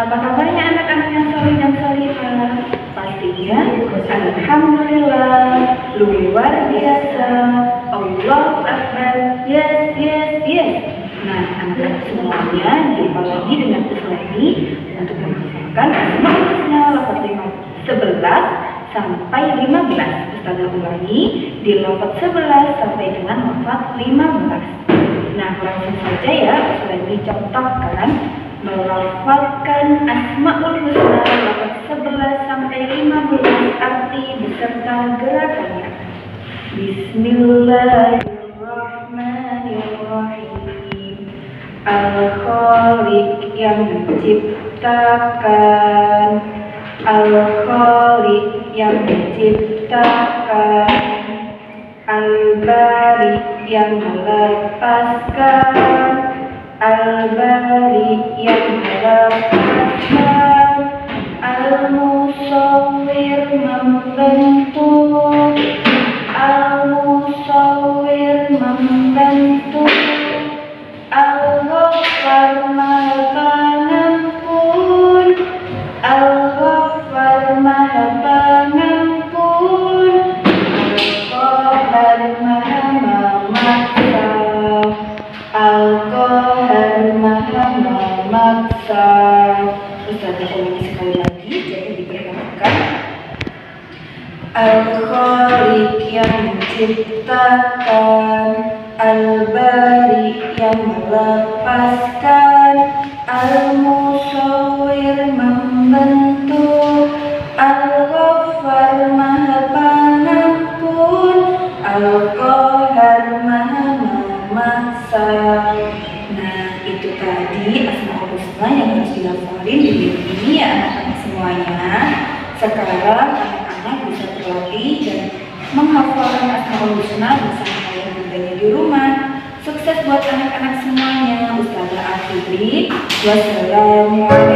Apa kabarnya anak-anak yang soleh dan solihah? Pastinya alhamdulillah, luar biasa, Allahu Akbar, yes, yes, yes. Nah, anak-anak semuanya jumpa lagi dengan Uslani untuk menghafalkan Asmaul Husna lafaz 11 sampai 15. Ustazah ulangi di lafaz 11 sampai dengan lafaz 15. Nah, langsung saja ya Uslani contohkan melafalkan Asmaul Husna lafaz 11 sampai 15 arti beserta gerakannya. Bismillahirrahmanirrahim. Al-Khaliq yang menciptakan, Al-Khaliq yang menciptakan, Al-Bari yang melepaskan, Al-Bari yang melepaskan, Al-Musawwir membentuk, Al-Musawwir membentuk, Al-Ghaffar maha pengampun, Al-Ghaffar maha pengampun, Al-Qahar maha memaksa, Al-Qahar maha memaksa. Ustazah ulangi sekali lagi, jadi diperhatikan. Al-Khaliq yang menciptakan, Al-Bari yang melepaskan, Al-Musawwir membentuk, Al-Ghaffar maha pengampun, Al-Qahar maha memaksa. Nah, itu tadi Asmaul Husna yang harus dilafalin di video ini ya anak-anak semuanya. Sekarang anak-anak bisa berlatih dan menghafalkan Asmaul Husna bersama ayah bundanya di rumah. Sukses buat anak-anak semuanya. Ustazah Afidri. Wassalamualaikum.